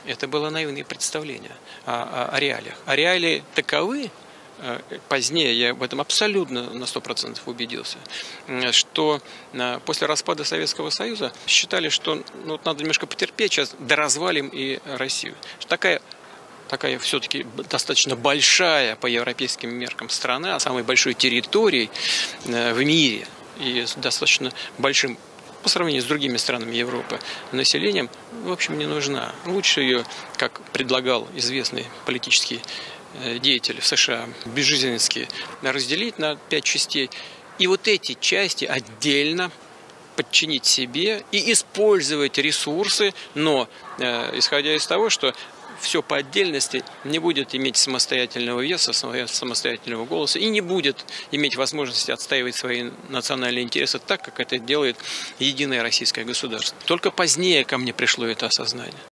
Это было наивное представление о реалиях. А реалии таковы, позднее я в этом абсолютно на 100% убедился, что после распада Советского Союза считали, что надо немножко потерпеть, сейчас доразвалим и Россию. Такая все-таки достаточно большая по европейским меркам страна, самой большой территорией в мире и с достаточно большим по сравнению с другими странами Европы населением, в общем, не нужна. Лучше ее, как предлагал известный политический деятель в США, Бжезинский, разделить на 5 частей. И вот эти части отдельно подчинить себе и использовать ресурсы, но исходя из того, что все по отдельности не будет иметь самостоятельного веса, самостоятельного голоса и не будет иметь возможности отстаивать свои национальные интересы так, как это делает единое российское государство. Только позднее ко мне пришло это осознание.